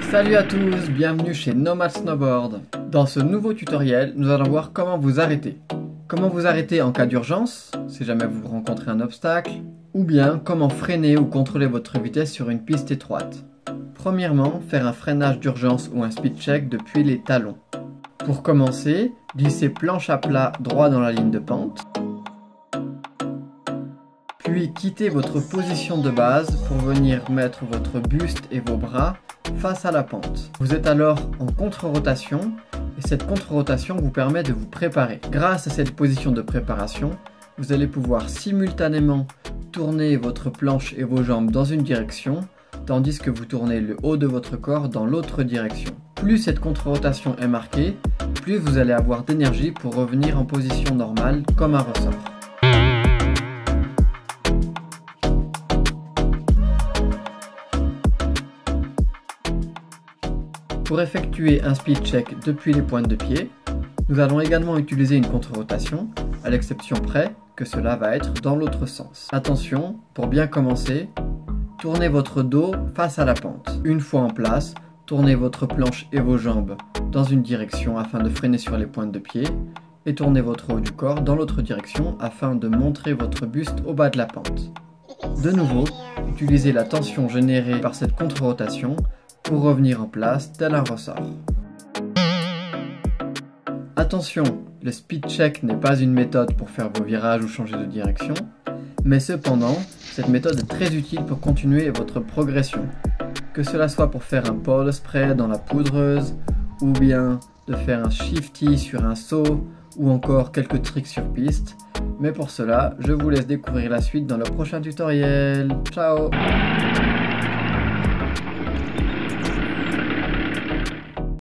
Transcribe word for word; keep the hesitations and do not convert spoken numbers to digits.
Salut à tous, bienvenue chez Nomad Snowboard. Dans ce nouveau tutoriel, nous allons voir comment vous arrêter. Comment vous arrêter en cas d'urgence, si jamais vous rencontrez un obstacle, ou bien comment freiner ou contrôler votre vitesse sur une piste étroite. Premièrement, faire un freinage d'urgence ou un speed check depuis les talons. Pour commencer, glissez planche à plat droit dans la ligne de pente. Puis quittez votre position de base pour venir mettre votre buste et vos bras face à la pente. Vous êtes alors en contre-rotation et cette contre-rotation vous permet de vous préparer. Grâce à cette position de préparation, vous allez pouvoir simultanément tourner votre planche et vos jambes dans une direction, tandis que vous tournez le haut de votre corps dans l'autre direction. Plus cette contre-rotation est marquée, plus vous allez avoir d'énergie pour revenir en position normale comme un ressort. Pour effectuer un speed check depuis les pointes de pied, nous allons également utiliser une contre-rotation, à l'exception près que cela va être dans l'autre sens. Attention, pour bien commencer, tournez votre dos face à la pente. Une fois en place, tournez votre planche et vos jambes dans une direction afin de freiner sur les pointes de pied et tournez votre haut du corps dans l'autre direction afin de montrer votre buste au bas de la pente. De nouveau, utilisez la tension générée par cette contre-rotation pour revenir en place tel un ressort. Attention, le speed check n'est pas une méthode pour faire vos virages ou changer de direction, mais cependant, cette méthode est très utile pour continuer votre progression. Que cela soit pour faire un pole spray dans la poudreuse, ou bien de faire un shifty sur un saut, ou encore quelques tricks sur piste. Mais pour cela, je vous laisse découvrir la suite dans le prochain tutoriel. Ciao!